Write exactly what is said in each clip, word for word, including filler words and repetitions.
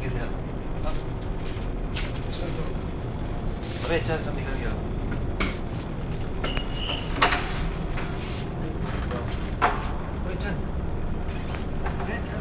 गिर गया। अबे चल चल निकल गया। अबे चल अबे चल।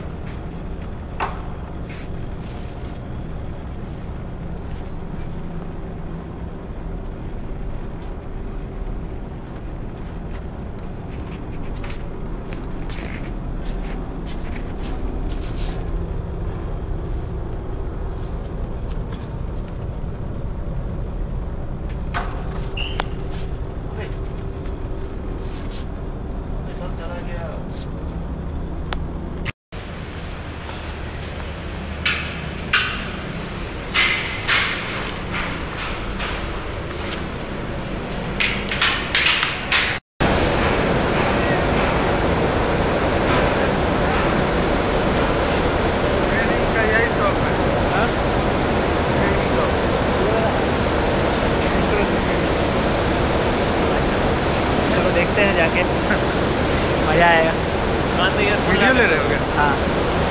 देखते हैं जाके, मज़ा आएगा। वीडियो ले रहे हो क्या? हाँ।